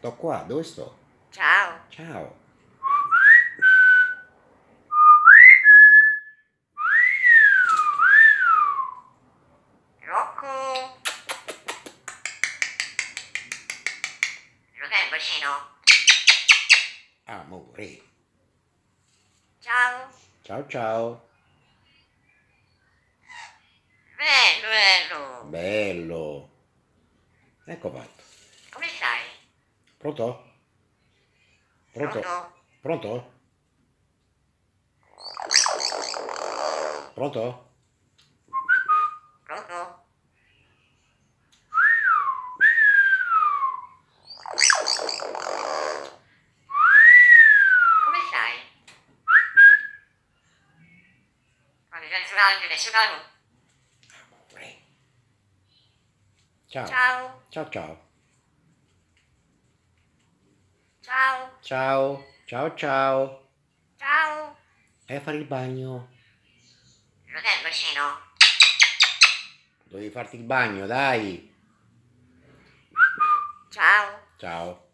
Sto qua, dove sto? Ciao. Ciao. Rocco. Dov'è il bacino? Amore. Ciao. Ciao ciao. Bello, bello. Bello. Ecco fatto. Come stai? Pronto? Pronto? Pronto? Pronto? Pronto? Pronto? Come stai? Quando c'è il suonato? Amore. Ciao. Ciao. Ciao ciao. Ciao. Ciao. Ciao ciao. Ciao. Vai a fare il bagno. Dov'è il bacino? Devi farti il bagno, dai. Ciao. Ciao.